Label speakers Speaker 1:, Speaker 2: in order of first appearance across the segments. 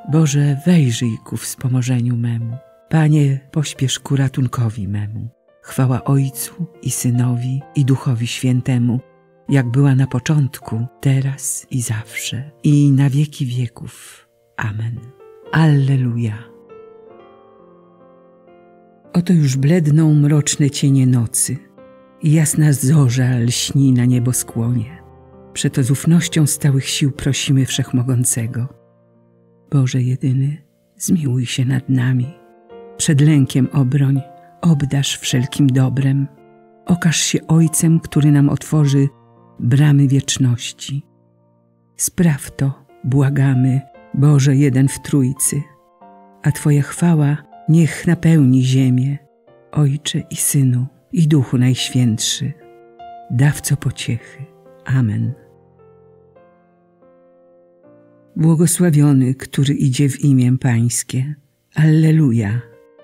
Speaker 1: Boże, wejrzyj ku wspomożeniu memu. Panie, pośpiesz ku ratunkowi memu. Chwała Ojcu i Synowi i Duchowi Świętemu, jak była na początku, teraz i zawsze, i na wieki wieków. Amen. Alleluja. Oto już bledną mroczne cienie nocy i jasna zorza lśni na nieboskłonie. Przeto z ufnością stałych sił prosimy Wszechmogącego. Boże jedyny, zmiłuj się nad nami. Przed lękiem obroń, obdarz wszelkim dobrem. Okaż się Ojcem, który nam otworzy bramy wieczności. Spraw to, błagamy, Boże jeden w Trójcy, a Twoja chwała niech napełni ziemię, Ojcze i Synu i Duchu Najświętszy, dawco pociechy. Amen. Błogosławiony, który idzie w imię Pańskie. Alleluja.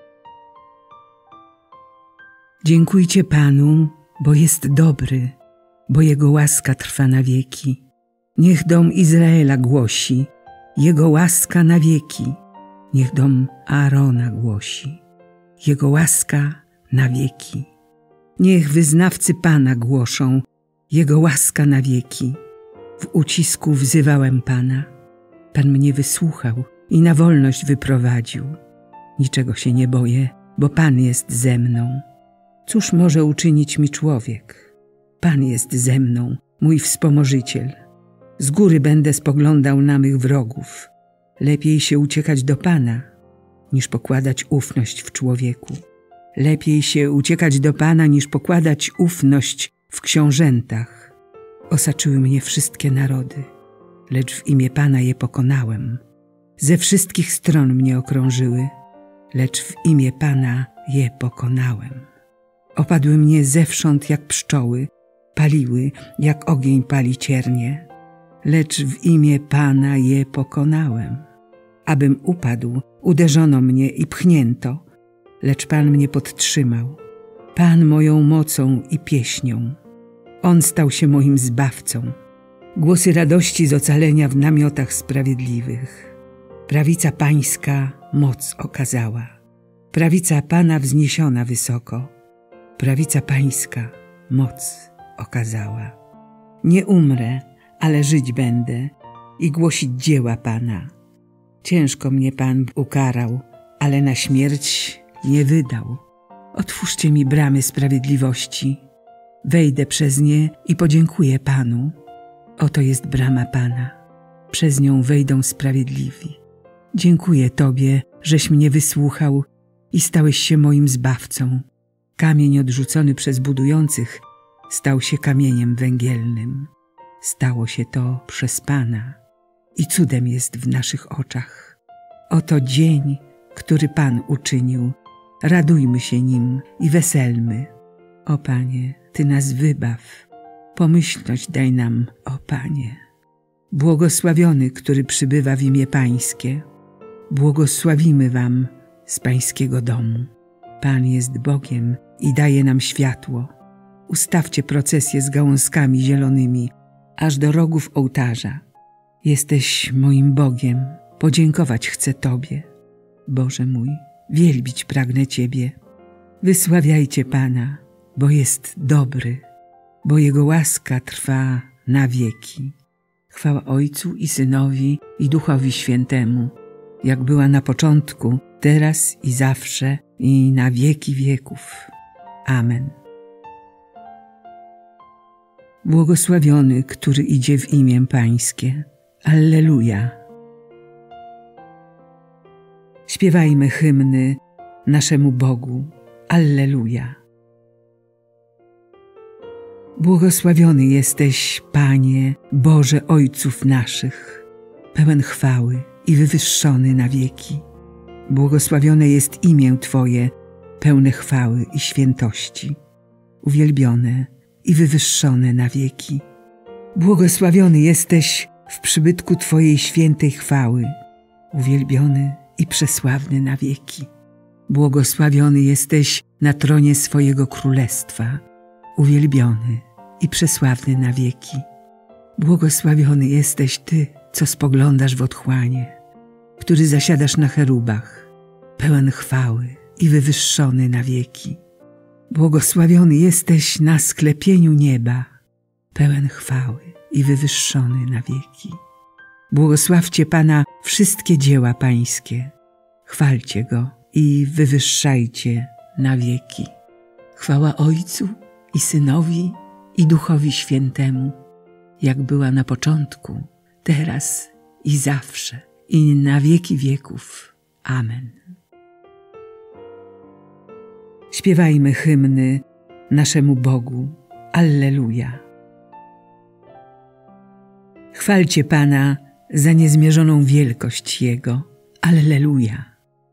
Speaker 1: Dziękujcie Panu, bo jest dobry, bo Jego łaska trwa na wieki. Niech dom Izraela głosi, Jego łaska na wieki. Niech dom Aarona głosi, Jego łaska na wieki. Niech wyznawcy Pana głoszą, Jego łaska na wieki. W ucisku wzywałem Pana. Pan mnie wysłuchał i na wolność wyprowadził. Niczego się nie boję, bo Pan jest ze mną. Cóż może uczynić mi człowiek? Pan jest ze mną, mój wspomożyciel. Z góry będę spoglądał na mych wrogów. Lepiej się uciekać do Pana, niż pokładać ufność w człowieku. Lepiej się uciekać do Pana, niż pokładać ufność w książętach. Osaczyły mnie wszystkie narody, lecz w imię Pana je pokonałem. Ze wszystkich stron mnie okrążyły, lecz w imię Pana je pokonałem. Opadły mnie zewsząd jak pszczoły, paliły jak ogień pali ciernie, lecz w imię Pana je pokonałem. Abym upadł, uderzono mnie i pchnięto, lecz Pan mnie podtrzymał. Pan moją mocą i pieśnią. On stał się moim zbawcą. Głosy radości z ocalenia w namiotach sprawiedliwych. Prawica Pańska moc okazała. Prawica Pana wzniesiona wysoko. Prawica Pańska moc okazała. Nie umrę, ale żyć będę i głosić dzieła Pana. Ciężko mnie Pan ukarał, ale na śmierć nie wydał. Otwórzcie mi bramy sprawiedliwości. Wejdę przez nie i podziękuję Panu. Oto jest brama Pana. Przez nią wejdą sprawiedliwi. Dziękuję Tobie, żeś mnie wysłuchał i stałeś się moim zbawcą. Kamień odrzucony przez budujących stał się kamieniem węgielnym. Stało się to przez Pana i cudem jest w naszych oczach. Oto dzień, który Pan uczynił. Radujmy się nim i weselmy. O Panie, Ty nas wybaw. Pomyślność daj nam, o Panie. Błogosławiony, który przybywa w imię Pańskie. Błogosławimy Wam z Pańskiego domu. Pan jest Bogiem i daje nam światło. Ustawcie procesję z gałązkami zielonymi, aż do rogów ołtarza. Jesteś moim Bogiem, podziękować chcę Tobie. Boże mój, wielbić pragnę Ciebie. Wysławiajcie Pana, bo jest dobry, bo Jego łaska trwa na wieki. Chwała Ojcu i Synowi i Duchowi Świętemu, jak była na początku, teraz i zawsze, i na wieki wieków. Amen. Błogosławiony, który idzie w imię Pańskie. Alleluja. Śpiewajmy hymny naszemu Bogu. Alleluja. Błogosławiony jesteś, Panie, Boże Ojców naszych, pełen chwały i wywyższony na wieki. Błogosławione jest imię Twoje, pełne chwały i świętości, uwielbione i wywyższone na wieki. Błogosławiony jesteś w przybytku Twojej świętej chwały, uwielbiony i przesławny na wieki. Błogosławiony jesteś na tronie swojego królestwa, uwielbiony i przesławny na wieki. Błogosławiony jesteś Ty, co spoglądasz w otchłanie. który zasiadasz na cherubach, pełen chwały i wywyższony na wieki. Błogosławiony jesteś na sklepieniu nieba, pełen chwały i wywyższony na wieki. Błogosławcie Pana wszystkie dzieła Pańskie, chwalcie Go i wywyższajcie na wieki. Chwała Ojcu i Synowi i Duchowi Świętemu, jak była na początku, teraz i zawsze, i na wieki wieków. Amen. Śpiewajmy hymny naszemu Bogu. Alleluja. Chwalcie Pana za niezmierzoną wielkość Jego. Alleluja.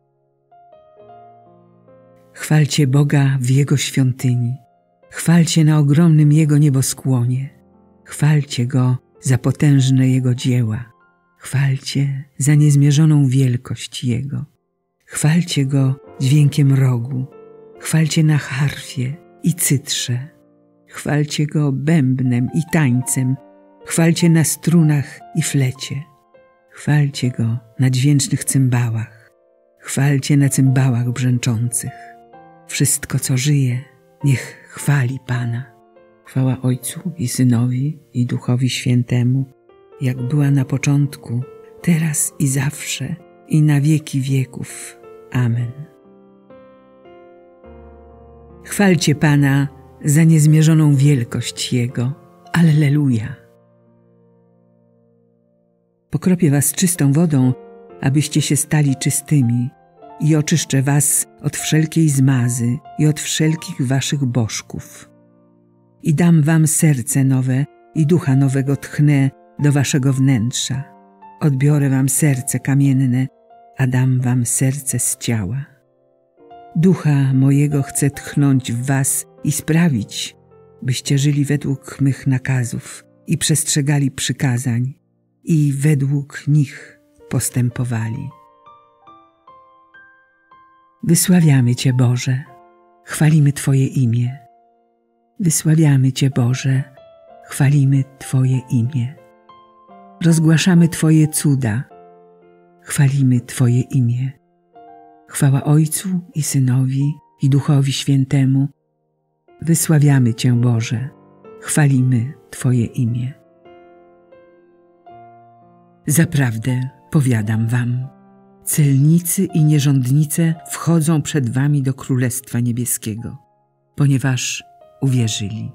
Speaker 1: Chwalcie Boga w Jego świątyni. Chwalcie na ogromnym Jego nieboskłonie. Chwalcie Go za potężne Jego dzieła. Chwalcie za niezmierzoną wielkość Jego. Chwalcie Go dźwiękiem rogu. Chwalcie na harfie i cytrze. Chwalcie Go bębnem i tańcem. Chwalcie na strunach i flecie. Chwalcie Go na dźwięcznych cymbałach. Chwalcie na cymbałach brzęczących. Wszystko, co żyje, niech chwali Pana. Chwała Ojcu i Synowi i Duchowi Świętemu, jak była na początku, teraz i zawsze, i na wieki wieków. Amen. Chwalcie Pana za niezmierzoną wielkość Jego. Alleluja. Pokropię was czystą wodą, abyście się stali czystymi, i oczyszczę was od wszelkiej zmazy i od wszelkich waszych bożków. I dam wam serce nowe i ducha nowego tchnę do waszego wnętrza. Odbiorę wam serce kamienne, a dam wam serce z ciała. Ducha mojego chcę tchnąć w was i sprawić, byście żyli według mych nakazów i przestrzegali przykazań i według nich postępowali. Wysławiamy Cię, Boże, chwalimy Twoje imię. Wysławiamy Cię, Boże, chwalimy Twoje imię. Rozgłaszamy Twoje cuda, chwalimy Twoje imię. Chwała Ojcu i Synowi i Duchowi Świętemu. Wysławiamy Cię, Boże, chwalimy Twoje imię. Zaprawdę powiadam wam, celnicy i nierządnice wchodzą przed wami do Królestwa Niebieskiego, ponieważ uwierzyli.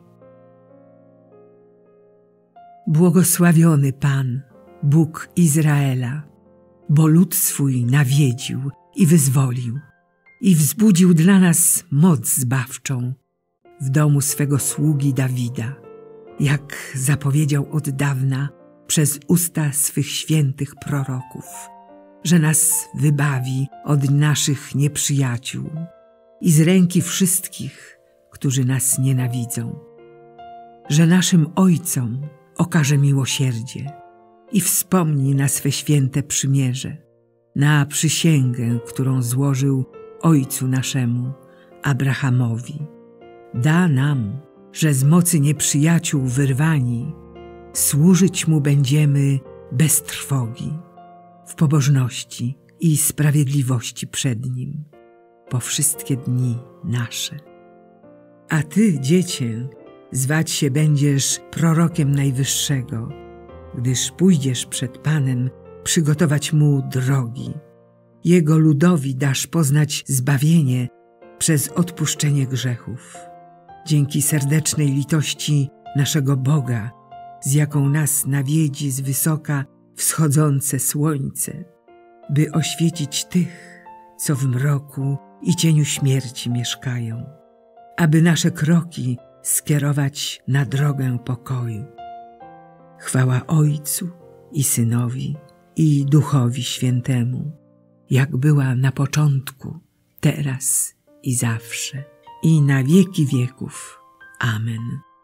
Speaker 1: Błogosławiony Pan, Bóg Izraela, bo lud swój nawiedził i wyzwolił i wzbudził dla nas moc zbawczą w domu swego sługi Dawida, jak zapowiedział od dawna przez usta swych świętych proroków, że nas wybawi od naszych nieprzyjaciół i z ręki wszystkich, którzy nas nienawidzą, że naszym ojcom okaże miłosierdzie i wspomni na swe święte przymierze, na przysięgę, którą złożył ojcu naszemu, Abrahamowi. Da nam, że z mocy nieprzyjaciół wyrwani, służyć Mu będziemy bez trwogi, w pobożności i sprawiedliwości przed Nim, po wszystkie dni nasze. A Ty, Dziecię, zwać się będziesz prorokiem Najwyższego, gdyż pójdziesz przed Panem przygotować Mu drogi. Jego ludowi dasz poznać zbawienie przez odpuszczenie grzechów. Dzięki serdecznej litości naszego Boga, z jaką nas nawiedzi z wysoka wschodzące słońce, by oświecić tych, co w mroku i cieniu śmierci mieszkają, aby nasze kroki skierować na drogę pokoju. Chwała Ojcu i Synowi i Duchowi Świętemu, jak była na początku, teraz i zawsze, i na wieki wieków. Amen.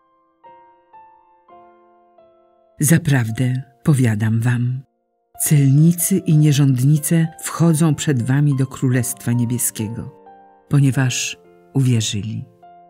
Speaker 1: Zaprawdę powiadam wam, celnicy i nierządnice wchodzą przed wami do Królestwa Niebieskiego, ponieważ uwierzyli.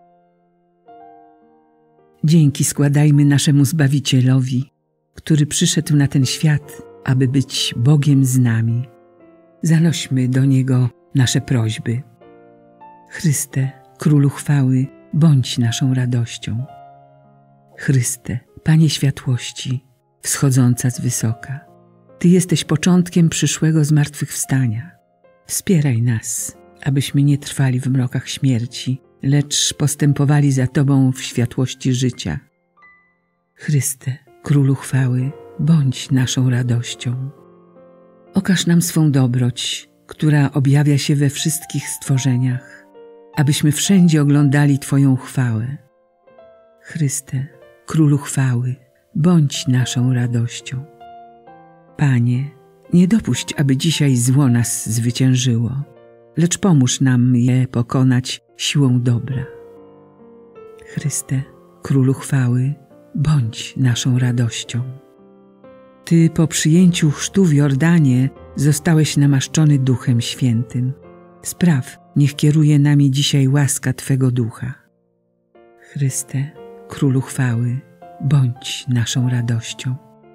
Speaker 1: Dzięki składajmy naszemu Zbawicielowi, który przyszedł na ten świat, aby być Bogiem z nami Zanośmy do Niego nasze prośby. Chryste, Królu chwały, bądź naszą radością. Chryste, Panie światłości, wschodząca z wysoka, Ty jesteś początkiem przyszłego zmartwychwstania. Wspieraj nas, abyśmy nie trwali w mrokach śmierci, lecz postępowali za Tobą w światłości życia. Chryste, Królu chwały, bądź naszą radością. Okaż nam swą dobroć, która objawia się we wszystkich stworzeniach, abyśmy wszędzie oglądali Twoją chwałę. Chryste, Królu chwały, bądź naszą radością. Panie, nie dopuść, aby dzisiaj zło nas zwyciężyło, lecz pomóż nam je pokonać siłą dobra. Chryste, Królu chwały, bądź naszą radością. Ty po przyjęciu chrztu w Jordanie zostałeś namaszczony Duchem Świętym. Spraw, niech kieruje nami dzisiaj łaska Twego Ducha. Chryste, Królu chwały, bądź naszą radością.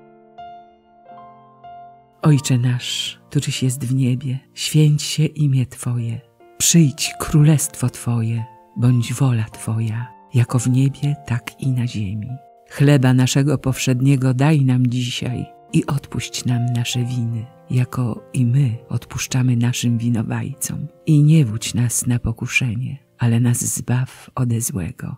Speaker 1: Ojcze nasz, któryś jest w niebie, święć się imię Twoje. Przyjdź królestwo Twoje, bądź wola Twoja, jako w niebie, tak i na ziemi. Chleba naszego powszedniego daj nam dzisiaj i odpuść nam nasze winy, jako i my odpuszczamy naszym winowajcom. I nie wódź nas na pokuszenie, ale nas zbaw ode złego.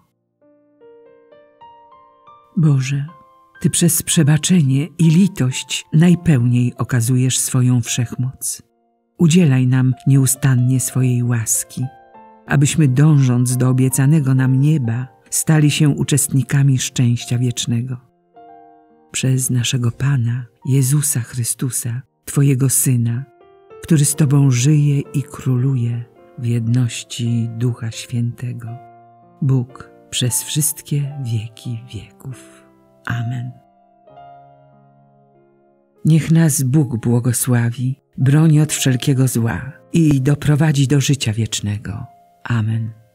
Speaker 1: Boże, Ty przez przebaczenie i litość najpełniej okazujesz swoją wszechmoc. Udzielaj nam nieustannie swojej łaski, abyśmy dążąc do obiecanego nam nieba, stali się uczestnikami szczęścia wiecznego. Przez naszego Pana, Jezusa Chrystusa, Twojego Syna, który z Tobą żyje i króluje w jedności Ducha Świętego. Bóg przez wszystkie wieki wieków. Amen. Niech nas Bóg błogosławi, broni od wszelkiego zła i doprowadzi do życia wiecznego. Amen.